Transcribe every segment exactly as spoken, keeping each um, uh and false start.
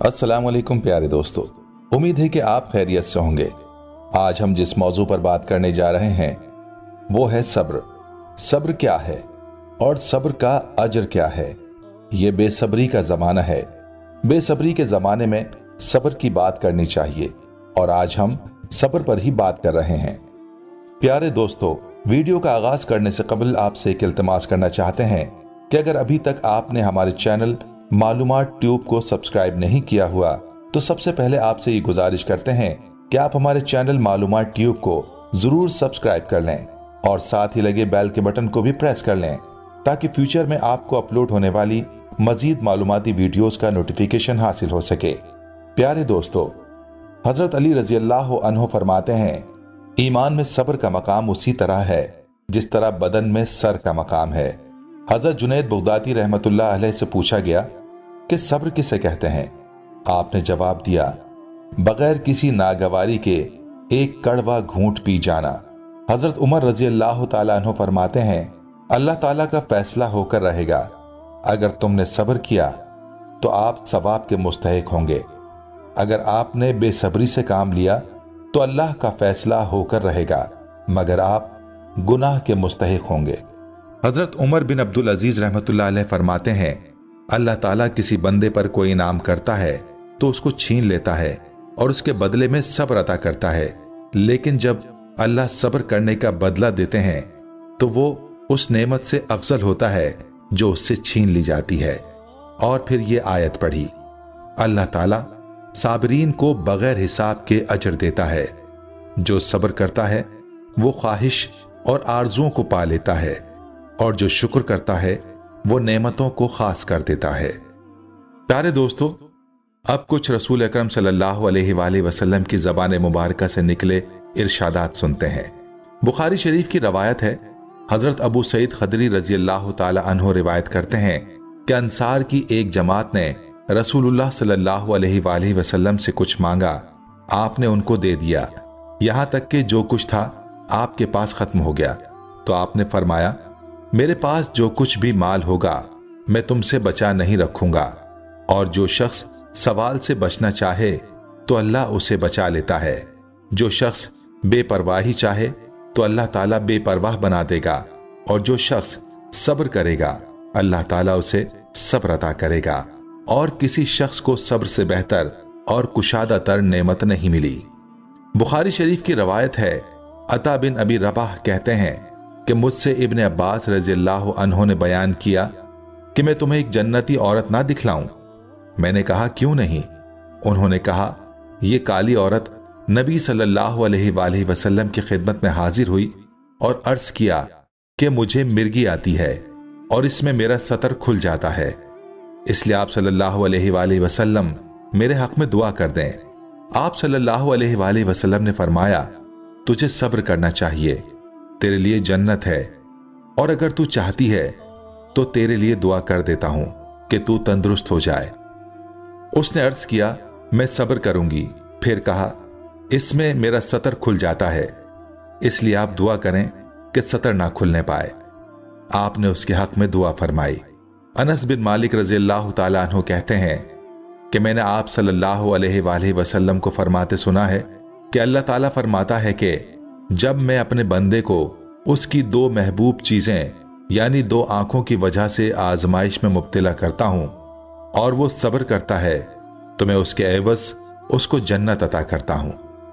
अस्सलाम वालेकुम प्यारे दोस्तों, उम्मीद है कि आप खैरियत से होंगे। आज हम जिस मौजू पर बात करने जा रहे हैं वो है सब्र। सब्र क्या है और सब्र का अजर क्या है। ये बेसब्री का जमाना है। बेसब्री के जमाने में सब्र की बात करनी चाहिए और आज हम सब्र पर ही बात कर रहे हैं। प्यारे दोस्तों, वीडियो का आगाज करने से कबल आपसे एक इल्तिमास करना चाहते हैं कि अगर अभी तक आपने हमारे चैनल मालूमात ट्यूब को सब्सक्राइब नहीं किया हुआ तो सबसे पहले आपसे ये गुजारिश करते हैं कि आप हमारे चैनल मालूमात ट्यूब को जरूर सब्सक्राइब कर लें और साथ ही लगे बेल के बटन को भी प्रेस कर लें ताकि फ्यूचर में आपको अपलोड होने वाली मजीद मालूमाती वीडियोस का नोटिफिकेशन हासिल हो सके। प्यारे दोस्तों, हजरत अली रजी अल्लाह अन्हु फरमाते हैं, ईमान में सब्र का मकाम उसी तरह है जिस तरह बदन में सर का मकाम है। हजरत जुनैद बगदादी रहमतुल्लाह अलैह से पूछा गया कि सब्र किसे कहते हैं। आपने जवाब दिया, बगैर किसी नागवारी के एक कड़वा घूंट पी जाना। हजरत उमर रजी अल्लाह ताला अन्हु फरमाते हैं, अल्लाह ताला का फैसला होकर रहेगा। अगर तुमने सब्र किया तो आप सवाब के मुस्तहिक होंगे। अगर आपने बेसब्री से काम लिया तो अल्लाह का फैसला होकर रहेगा मगर आप गुनाह के मुस्तहिक होंगे। हजरत उमर बिन अब्दुल अजीज रहमतुल्लाह अलैह फरमाते हैं, अल्लाह ताला किसी बंदे पर कोई इनाम करता है तो उसको छीन लेता है और उसके बदले में सब्र अता करता है, लेकिन जब अल्लाह सब्र करने का बदला देते हैं तो वो उस नेमत से अफजल होता है जो उससे छीन ली जाती है। और फिर ये आयत पढ़ी, अल्लाह ताला साबरीन को बगैर हिसाब के अजर देता है। जो सब्र करता है वो ख्वाहिश और आरजुओं को पा लेता है और जो शुक्र करता है वो नेमतों को खास कर देता है। प्यारे दोस्तों, अब कुछ रसूल अकरम सल्लल्लाहु अलैहि वसल्लम की ज़बान मुबारका से निकले इरशादात सुनते हैं। बुखारी शरीफ की रवायत है, हजरत अबू सईद खदरी रजी अल्लाह ताला अन्हु रिवायत करते हैं कि अंसार की एक जमात ने रसूलुल्लाह सल्लल्लाहु अलैहि वसल्लम से कुछ मांगा। आपने उनको दे दिया, यहां तक कि जो कुछ था आपके पास खत्म हो गया। तो आपने फरमाया, मेरे पास जो कुछ भी माल होगा मैं तुमसे बचा नहीं रखूंगा, और जो शख्स सवाल से बचना चाहे तो अल्लाह उसे बचा लेता है। जो शख्स बेपरवाही चाहे तो अल्लाह ताला बेपरवाह बना देगा, और जो शख्स सब्र करेगा अल्लाह ताला उसे सब्र अता करेगा। और किसी शख्स को सब्र से बेहतर और कुशादा तर नेमत नहीं मिली। बुखारी शरीफ की रवायत है, अता बिन अबी रबाह कहते हैं कि मुझसे इब्ने अब्बास रजी अल्लाह अन्हु ने बयान किया कि मैं तुम्हें एक जन्नती औरत ना दिखलाऊं। मैंने कहा, क्यों नहीं? उन्होंने कहा, यह काली औरत नबी सल्लल्लाहु अलैहि वसल्लम की खिदमत में हाजिर हुई और अर्ज किया कि मुझे मिर्गी आती है और इसमें मेरा सतर खुल जाता है, इसलिए आप सल्लल्लाहु अलैहि वसल्लम मेरे हक में दुआ कर दें। आप सल्लल्लाहु अलैहि वसल्लम ने फरमाया, तुझे सब्र करना चाहिए, तेरे लिए जन्नत है, और अगर तू चाहती है तो तेरे लिए दुआ कर देता हूं कि तू तंदुरुस्त हो जाए। उसने अर्ज किया, मैं सब्र करूंगी। फिर कहा, इसमें मेरा सतर खुल जाता है, इसलिए आप दुआ करें कि सतर ना खुलने पाए। आपने उसके हक में दुआ फरमाई। अनस बिन मालिक रजी अल्लाह ताला अन्हु कहते हैं कि मैंने आप सल्लल्लाहु अलैहि वसल्लम को फरमाते सुना है कि अल्लाह ताला फरमाता है कि जब मैं अपने बंदे को उसकी दो महबूब चीजें यानी दो आंखों की वजह से आजमाइश में मुब्तला करता हूं और वो सब्र करता है तो मैं उसके एवज उसको जन्नत अता करता हूं।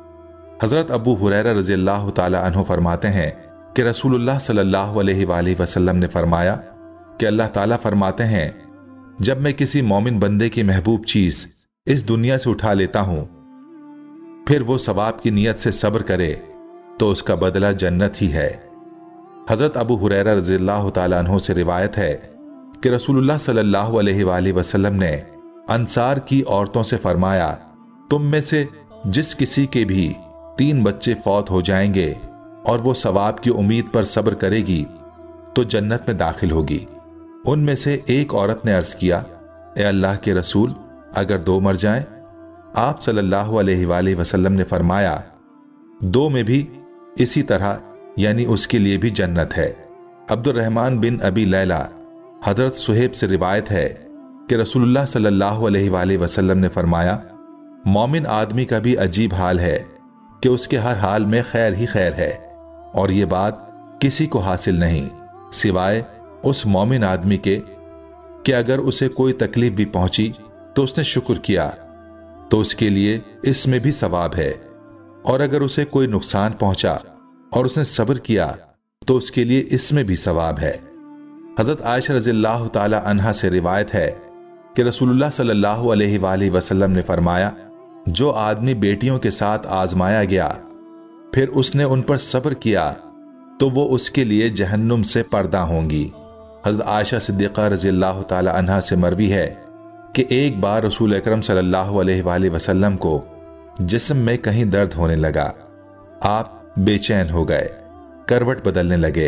हजरत अबू हुरैरा रजी अल्लाह ताला अन्हु फरमाते हैं कि रसूलुल्लाह सल्लल्लाहु अलैहि वसल्लम ने फरमाया कि अल्लाह ताला फरमाते हैं, जब मैं किसी मोमिन बंदे की महबूब चीज इस दुनिया से उठा लेता हूं फिर वो सवाब की नीयत से सब्र करे तो उसका बदला जन्नत ही है। हजरत अबू हुरैरा रज़ी अल्लाह ताला अन्हु से रिवायत है कि रसूलुल्लाह सल्लल्लाहु अलैहि वसल्लम ने अंसार की औरतों से फरमाया, तुम में से जिस किसी के भी तीन बच्चे फौत हो जाएंगे और वो सवाब की उम्मीद पर सब्र करेगी तो जन्नत में दाखिल होगी। उनमें से एक औरत ने अर्ज किया, ए अल्लाह के रसूल, अगर दो मर जाएं? आप सल्लल्लाहु अलैहि वसल्लम ने फरमाया, दो में भी इसी तरह यानी उसके लिए भी जन्नत है। अब्दुल रहमान बिन अबी लैला हजरत सुहेब से रिवायत है کہ رسول اللہ صلی اللہ علیہ وآلہ وسلم نے فرمایا، مومن آدمی کا بھی عجیب حال ہے کہ اس کے ہر حال میں خیر ہی خیر ہے، اور یہ بات کسی کو حاصل نہیں سوائے اس مومن آدمی کے کہ اگر اسے کوئی تکلیف بھی پہنچی تو اس نے شکر کیا تو اس کے لیے اس میں بھی ثواب ہے، اور اگر اسے کوئی نقصان پہنچا اور اس نے صبر کیا تو اس کے لیے اس میں بھی ثواب ہے۔ حضرت عائشہ رضی اللہ تعالی عنہا سے روایت ہے کہ رسول اللہ صلی اللہ علیہ وآلہ وسلم نے فرمایا، جو آدمی بیٹیوں کے ساتھ آزمایا گیا پھر اس نے ان پر صبر کیا تو وہ اس کے لیے جہنم سے پردہ ہوں گی۔ حضرت عائشہ صدیقہ رضی اللہ تعالی عنہا سے مروی ہے کہ ایک بار رسول اکرم صلی اللہ علیہ وآلہ وسلم کو جسم میں کہیں درد ہونے لگا، آپ بے چین ہو گئے، کروٹ بدلنے لگے۔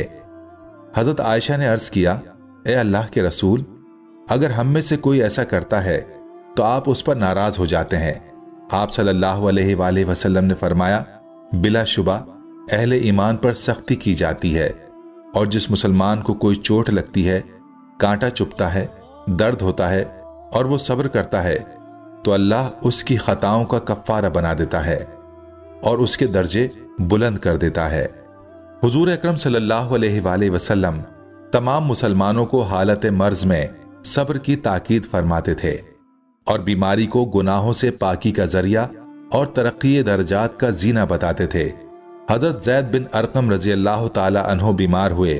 حضرت عائشہ نے عرض کیا، اے اللہ کے رسول، اگر ہم میں سے کوئی ایسا کرتا ہے تو آپ اس پر ناراض ہو جاتے ہیں۔ آپ صلی اللہ علیہ وآلہ وسلم نے فرمایا، بلا شبہ اہل ایمان پر سختی کی جاتی ہے، اور جس مسلمان کو کوئی چوٹ لگتی ہے، کانٹا چبھتا ہے، درد ہوتا ہے اور وہ صبر کرتا ہے تو اللہ اس کی خطاؤں کا کفارہ بنا دیتا ہے اور اس کے درجے بلند کر دیتا ہے۔ حضور اکرم صلی اللہ علیہ وآلہ وسلم تمام مسلمانوں کو حالت مرض میں صبر کی تاکید فرماتے تھے اور بیماری کو گناہوں سے پاکی کا ذریعہ اور ترقی درجات کا زینہ بتاتے تھے۔ حضرت زید بن ارقم رضی اللہ تعالی عنہ بیمار ہوئے،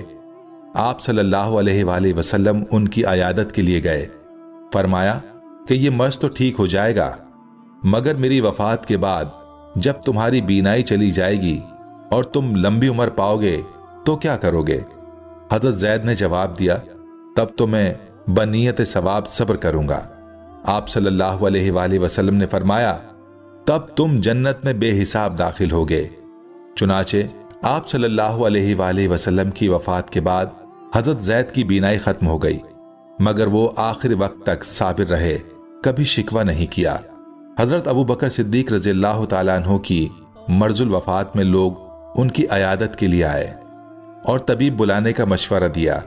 آپ صلی اللہ علیہ وآلہ وسلم ان کی عیادت کے لیے گئے۔ فرمایا کہ یہ مرض تو ٹھیک ہو جائے گا، مگر میری وفات کے بعد جب تمہاری بینائی چلی جائے گی اور تم لمبی عمر پاؤ گے تو کیا کرو گے؟ حضرت زید نے جواب دیا، تب تو میں بنیت ثواب صبر کروں گا۔ آپ صلی اللہ علیہ وآلہ وسلم نے فرمایا، تب تم جنت میں بے حساب داخل ہوگے۔ چنانچہ آپ صلی اللہ علیہ وآلہ وسلم کی وفات کے بعد حضرت زید کی بینائی ختم ہو گئی، مگر وہ آخر وقت تک صابر رہے، کبھی شکوہ نہیں کیا۔ حضرت ابو بکر صدیق رضی اللہ تعالیٰ عنہ کی مرض الوفات میں لوگ ان کی عیادت کے لیے آئے اور طبیب بلانے کا مشورہ دیا۔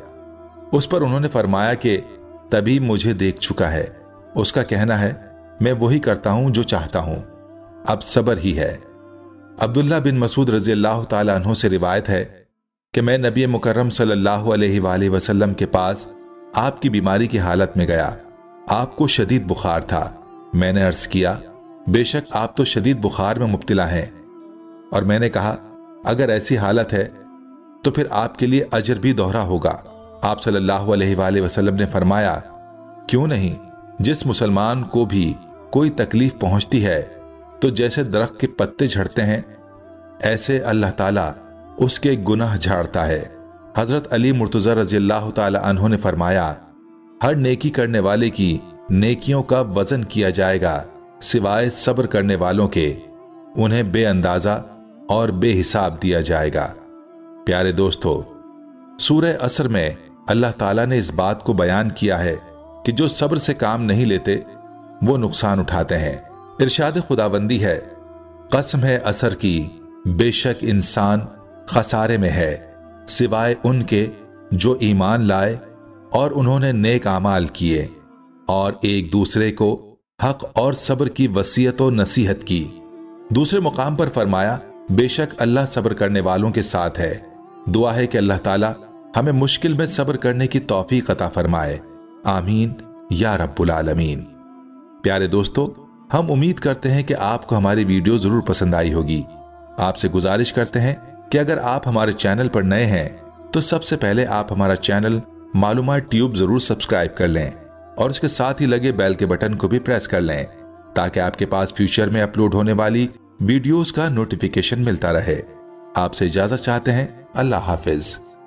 اس پر انہوں نے فرمایا کہ طبیب مجھے دیکھ چکا ہے، اس کا کہنا ہے میں وہی کرتا ہوں جو چاہتا ہوں، اب صبر ہی ہے۔ عبداللہ بن مسعود رضی اللہ تعالیٰ عنہ سے روایت ہے کہ میں نبی مکرم صلی اللہ علیہ وآلہ وسلم کے پاس آپ کی بیماری کی حالت میں گیا۔ آپ کو شدید بخار تھا۔ میں نے عرض کیا، بے شک آپ تو شدید بخار میں مبتلا ہیں، اور میں نے کہا اگر ایسی حالت ہے تو پھر آپ کے لیے اجر بھی دوہرا ہوگا۔ آپ صلی اللہ علیہ وآلہ وسلم نے فرمایا، کیوں نہیں؟ جس مسلمان کو بھی کوئی تکلیف پہنچتی ہے تو جیسے درخت کے پتے جھڑتے ہیں ایسے اللہ تعالیٰ اس کے گناہ جھاڑتا ہے۔ حضرت علی مرتضی رضی اللہ تعالی عنہ نے فرمایا، ہر نیکی کرنے والے کی نیکیوں کا وزن کیا جائے گا سوائے صبر کرنے والوں کے، انہیں بے اندازہ اور بے حساب دیا جائے گا۔ پیارے دوستو، سورہ عصر میں اللہ تعالیٰ نے اس بات کو بیان کیا ہے کہ جو صبر سے کام نہیں لیتے وہ نقصان اٹھاتے ہیں۔ ارشاد خداوندی ہے، قسم ہے عصر کی، بے شک انسان خسارے میں ہے سوائے ان کے جو ایمان لائے اور انہوں نے نیک اعمال کیے اور ایک دوسرے کو حق اور صبر کی وصیت و نصیحت کی۔ دوسرے مقام پر فرمایا، بے شک اللہ صبر کرنے والوں کے ساتھ ہے۔ دعا ہے کہ اللہ تعالیٰ ہمیں مشکل میں صبر کرنے کی توفیق عطا فرمائے، آمین یا رب العالمین۔ پیارے دوستو، ہم امید کرتے ہیں کہ آپ کو ہماری ویڈیو ضرور پسند آئی ہوگی۔ آپ سے گزارش کرتے ہیں کہ اگر آپ ہمارے چینل پر نئے ہیں تو سب سے پہلے آپ ہمارا چینل معلومات ٹیوب ضرور سبسکرائب کر لیں اور اس کے ساتھ ہی لگے بیل کے بٹن کو بھی پریس کر لیں تاکہ آپ کے پاس فیوچر میں اپلوڈ ہونے والی ویڈیوز کا نوٹیفیکیشن ملتا رہے۔ آپ سے اجازت چاہتے ہیں، اللہ حافظ۔